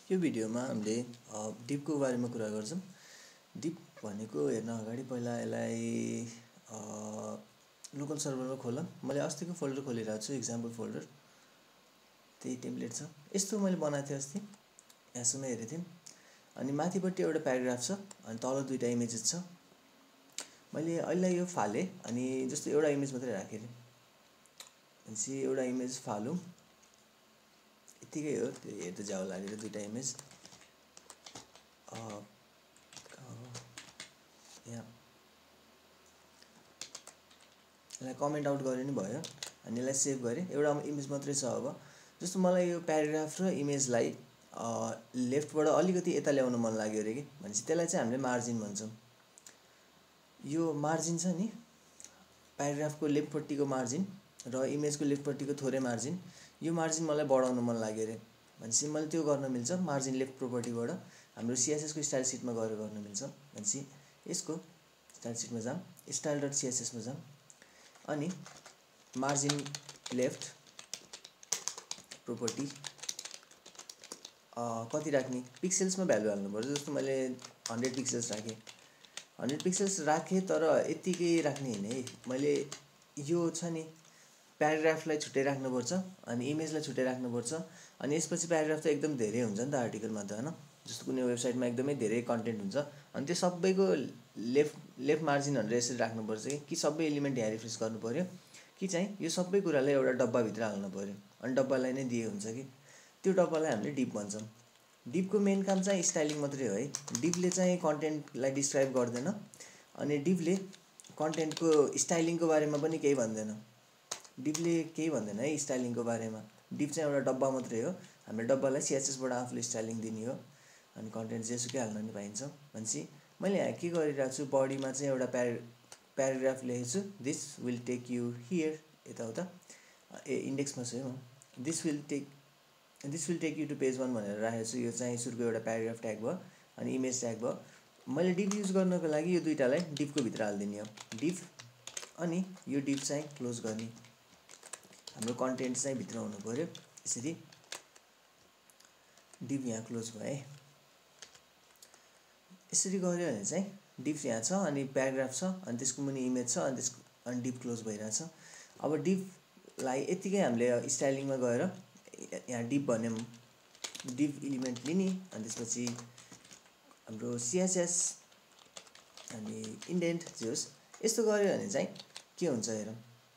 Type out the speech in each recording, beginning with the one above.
यो भिडियोमा हामीले डिपको बारेमा कुरा गर्छौं। डिप भनेको हेर्न अगाडि पहिला यसलाई लोकल सर्भरमा खोलौं। मैले अस्तिको फोल्डर खोलिरहेको छु, एक्जाम्पल फोल्डर। त्यही टेम्प्लेट छ। यस्तो मैले बनाएको थिएँ अस्ति, यहाँसम्म हेरेको थियौं। अनि माथिपट्टि एउटा प्याराग्राफ छ अनि तल दुईटा इमेजेस छ। मैले अहिले यो फाले अनि जस्तो एउटा इमेज मात्रै राखेँ। अनि एउटा इमेज फालौं, यतिकै हो, त्यो हेर्दै जाऊ लागेर दुईटा इमेज यहाँ यसलाई कमेन्ट आउट गरे नि भयो अनि यसलाई सेभ गरेँ। एउटा इमेज मात्रै छ। अब जस्तो मलाई यो प्याराग्राफ र इमेजलाई लेफ्टबाट अलिकति यता ल्याउन मन लाग्यो रे कि भनेपछि त्यसलाई चाहिँ हामीले मार्जिन भन्छौं। यो मार्जिन छ नि, प्याराग्राफको लेफ्टपट्टिको मार्जिन र इमेजको लेफ्टपट्टिको थोरै मार्जिन, यो मार्जिन मलाई बढाउन मन लाग्यो रे भनेपछि मैले त्यो गर्न मिल्छ। मार्जिन लेफ्ट प्रोपर्टीबाट हाम्रो सीएसएस को स्टाइल सिटमा गएर गर्न मिल्छ। भनेपछि यसको स्टाइल सिटमा जाम, style.css मा जाम अनि मार्जिन लेफ्ट प्रोपर्टी कति राख्ने, पिक्सेल्समा भ्यालु हाल्नुपर्छ। जस्तो मैले 100 पिक्सेल्स राखेँ, 100 पिक्सेल्स राखेँ, तर यतिकै राख्ने हैन है। मैले यो छ नि, प्याराग्राफलाई छुट्टै राख्नुपर्छ अनि इमेजलाई छुट्टै राख्नुपर्छ। अनि यसपछि प्याराग्राफ त एकदम धेरै हुन्छ नि त आर्टिकलमा त, हैन? जस्तो कुनै वेबसाइटमा एकदमै धेरै कन्टेन्ट हुन्छ अनि त्यो सबैको लेफ्ट मार्जिनहरु यसरी राख्नुपर्छ कि सबै एलिमेन्ट यहाँ रिफ्रेस गर्नु पर्यो कि चाहिँ यो सबै कुरालाई एउटा डब्बा भित्र हाल्नु पर्यो। अनि डब्बालाई नै दिए हुन्छ कि त्यो डब्बालाई हामीले डिप भन्छौं। डिपको मेन काम चाहिँ स्टाइलिङ मात्रै हो है। डिपले चाहिँ कन्टेन्टलाई डिस्क्राइब गर्दैन अनि डिपले कन्टेन्टको स्टाइलिङको बारेमा पनि केही भन्दैन। डिपले केही भन्दैन है स्टाइलिङको बारेमा। डिप चाहिँ एउटा डब्बा मात्रै हो। हामीले डब्बालाई सीएसएस बाट आफूले स्टाइलिङ दिने हो अनि कन्टेन्ट जेसुकै हाल्न नि पाइन्छ। भनेपछि मैले यहाँ के गरिरहेको छु, बडीमा चाहिँ एउटा प्याराग्राफ लेखेको छु, this will take you here, यताउता इन्डेक्समा छु म। This will take you to page 1 भनेर राखेको छु। यो चाहिँ सुरुको एउटा प्याराग्राफ ट्याग भयो अनि इमेज ट्याग भयो। मैले डिप युज गर्नको लागि यो दुईटालाई डिपको भित्र हाल्दिने हो, डिप अनि यो डिप चाहिँ क्लोज गर्ने। हाम्रो कन्टेन्ट चाहिँ भित्र हुनु पर्यो। यसरी डिप यहाँ क्लोज भयो है। यसरी गर्यो भने चाहिँ डिप यहाँ छ अनि प्याराग्राफ छ अनि त्यसको मुनि इमेज छ अनि डिप क्लोज भइरहेछ। अब डिपलाई यतिकै हामीले स्टाइलिङमा गएर यहाँ डिप भन्यौं, डिप एलिमेन्ट लिने अनि त्यसपछि हाम्रो सीएसएस अनि इन्डेन्ट जे होस् यस्तो गर्यो भने चाहिँ के हुन्छ हेरौँ।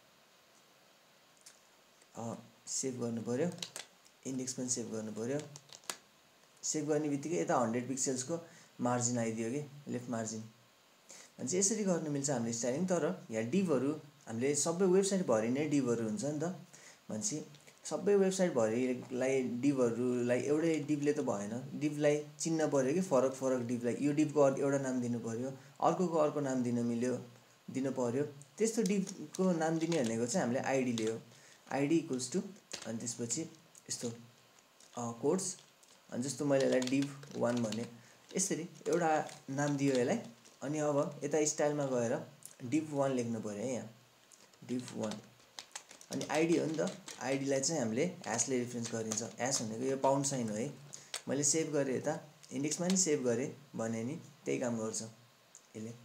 सेभ गर्नु पर्यो, इन्डेक्स पनि सेभ गर्नु पर्यो। सेभ गर्ने बित्तिकै यता 100 पिक्सेल्सको मार्जिन आइदियो कि लेफ्ट मार्जिन। भनेपछि यसरी गर्न मिल्छ हामीले स्टाइलिङ। तर यहाँ डिपहरु हामीले सबै वेबसाइट भरि नै डिपहरु हुन्छ नि त। भनेपछि सबै वेबसाइट भरिलाई डिपहरुलाई एउटै डिपले त भएन। डिपलाई चिन्न पर्यो कि फरक डिपलाई यो डिपको एउटा नाम दिनु पर्यो, अर्कोको अर्को नाम दिन पर्यो। त्यस्तो डिपको नाम दिने भनेको चाहिँ हामीले आईडी लियो, आईडी इक्वल्स टु अनि त्यसपछि यस्तो कोड्स अनि जस्तो मैले यसलाई डिप 1 भने यसरी एउटा नाम दियो यसलाई। अनि अब यता स्टाइलमा गएर डिप 1 लेख्नु पर्यो है, यहाँ डिप 1 अनि आईडी हो नि त। आईडीलाई चाहिँ हामीले ह्याशले रिफरेन्स गरिन्छ। ह्याश भनेको यो पाउन्ड साइन हो है। मैले सेभ गरे यता इन्डेक्समा नि सेभ गरे भने नि त्यही काम गर्छ यसले।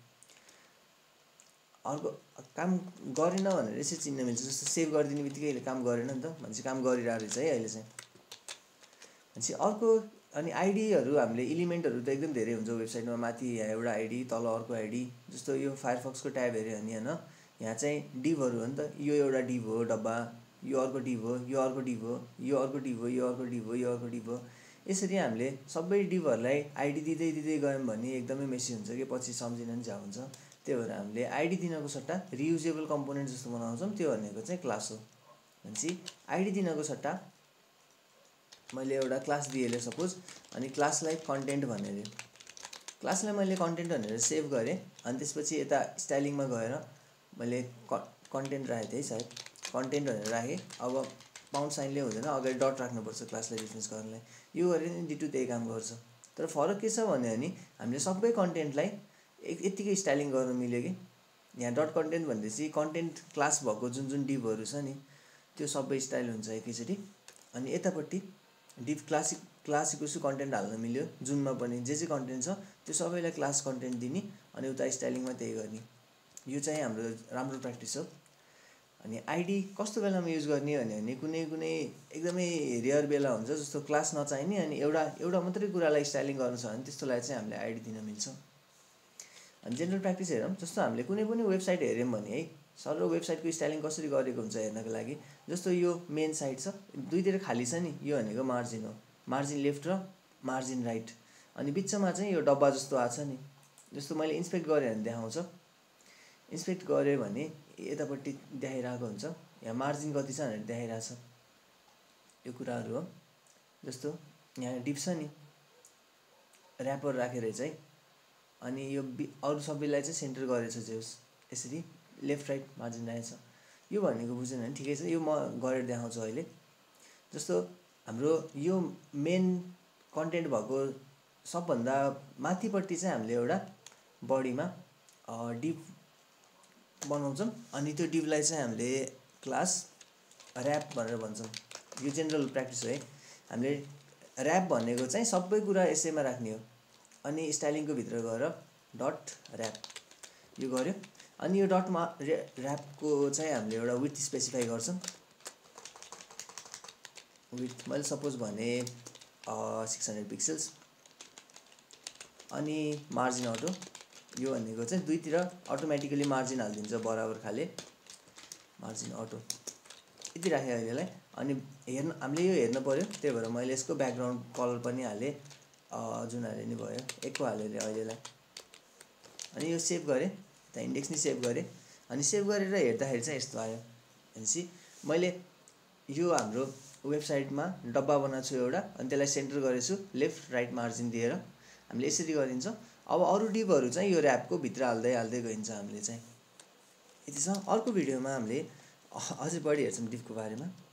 अर्को काम गरेन भनेर यसरी चिन्न मिल्छ। जस्तो सेभ गरिदिने बित्तिकै यसले काम गरेन नि त, भनेपछि काम गरिरहेको रहेछ है अहिले चाहिँ। भनेपछि अर्को अनि आईडीहरु हामीले एलिमेन्टहरु त एकदम धेरै हुन्छ वेबसाइटमा। माथि यहाँ एउटा आईडी, तल अर्को आईडी। जस्तो यो फायरफक्सको ट्याब हेर्यो भने हैन, यहाँ चाहिँ डिपहरु हो नि त। यो एउटा डिप हो डब्बा, यो अर्को डिप हो, यो अर्को डिप हो, यो अर्को डिप हो, यो अर्को डिप हो, यो अर्को डिप हो। यसरी हामीले सबै डिपहरुलाई आईडी दिँदै गयौं भने एकदमै मेसी हुन्छ के पछि सम्झिन नि झ्याउ हुन्छ। त्यही भएर हामीले आईडी दिनको सट्टा रियुजेबल कम्पोनेन्ट जस्तो बनाउँछौं। त्यो भनेको चाहिँ क्लास हो। भनेपछि आईडी दिनको सट्टा मैले एउटा क्लास दिएले सपोज अनि क्लासलाई कन्टेन्ट भनेर, क्लासलाई मैले कन्टेन्ट भनेर सेभ गरे अनि त्यसपछि यता स्टाइलिङमा गएर मैले कन्टेन्ट राखेँ थिएँ सायद, कन्टेन्ट भनेर राखेँ। अब पाउन्ड साइनले हुँदैन, अगाडि डट राख्नुपर्छ क्लासलाई रिफरेन्स गर्नलाई। यो गरे नि डिटु त्यही काम गर्छ। तर फरक के छ भन्यो भने हामीले सबै कन्टेन्टलाई यतिकै स्टाइलिङ गर्न मिल्यो कि यहाँ डट कन्टेन्ट भनेपछि कन्टेन्ट क्लास भएको जुन डिपहरु छ नि त्यो सबै स्टाइल हुन्छ एकैचोटी। अनि यतापट्टि div class equals to content हाल्न मिल्यो जुनमा पनि जे कन्टेन्ट छ त्यो सबैलाई क्लास कन्टेन्ट दिने अनि उता स्टाइलिङमा त्यही गर्ने यो चाहिँ हाम्रो राम्रो प्र्याक्टिस हो अनि आइडी कस्तो बेलामा युज गर्ने भने कुनै कुनै एकदमै रेयर बेला हुन्छ जस्तो क्लास नचाहिने अनि एउटा मात्रै कुरालाई स्टाइलिङ गर्नु छ भने त्यस्तोलाई चाहिँ हामीले आइडी दिन मिल्छ अनि जेनरल प्र्याक्टिस हेरौँ जस्तो हामीले कुनै पनि वेबसाइट हेऱ्यौँ भने है सर्व वेबसाइटको स्टाइलिङ कसरी गरेको हुन्छ हेर्नको लागि जस्तो यो मेन साइट छ दुईतिर खाली छ नि यो भनेको मार्जिन हो मार्जिन लेफ्ट र मार्जिन राइट अनि बिचमा चाहिँ यो डब्बा जस्तो आएको छ नि जस्तो मैले इन्सपेक्ट गरेँ भने देखाउँछ इन्सपेक्ट गरेँ भने यतापट्टि देखाइरहेको हुन्छ यहाँ मार्जिन कति छ भनेर देखाइरहेछ यो कुराहरू हो जस्तो यहाँ डिप छ नि ऱ्यापर राखेर चाहिँ अनि यो अरू सबैलाई चाहिँ सेन्टर गरेछ जे होस् यसरी लेफ्ट राइट मार्जिन राखेछ यो भनेको बुझेन भने ठिकै छ यो म गरेर देखाउँछु अहिले जस्तो हाम्रो यो मेन कन्टेन्ट भएको सबभन्दा माथिपट्टि चाहिँ हामीले एउटा बडीमा डिप बनाउँछौँ अनि त्यो डिपलाई चाहिँ हामीले क्लास ऱ्याप भनेर भन्छौँ यो जेनरल प्र्याक्टिस हो है हामीले ऱ्याप भनेको चाहिँ सबै कुरा यसैमा राख्ने हो अनि स्टाइलिङको भित्र गएर डट ऱ्याप यो गर्यो अनि यो डटमा ऱ्यापको चाहिँ हामीले एउटा विथ स्पेसिफाई गर्छौँ विथ मैले सपोज भने 600 पिक्सल्स अनि मार्जिन अटो यो भनेको चाहिँ दुईतिर अटोमेटिकली मार्जिन हालिदिन्छ बराबर खाले मार्जिन अटो यति राखेँ अहिलेलाई अनि हामीले यो हेर्नु पर्यो त्यही भएर मैले यसको ब्याकग्राउन्ड कलर पनि हालेँ जुन हाले नि भयो एकको हालेर अहिलेलाई अनि यो सेभ गरेँ त्यहाँ इन्डेक्स नि सेभ गरेँ अनि सेभ गरेर हेर्दाखेरि चाहिँ यस्तो आयो भनेपछि मैले यो हाम्रो वेबसाइटमा डब्बा बनाएको छु एउटा अनि त्यसलाई सेन्टर गरेछु लेफ्ट राइट मार्जिन दिएर हामीले यसरी गरिन्छ अब अरू डिपहरू चाहिँ यो ऱ्यापको भित्र हाल्दै गइन्छ हामीले चाहिँ यति छ अर्को भिडियोमा हामीले अझै बढी हेर्छौँ डिपको बारेमा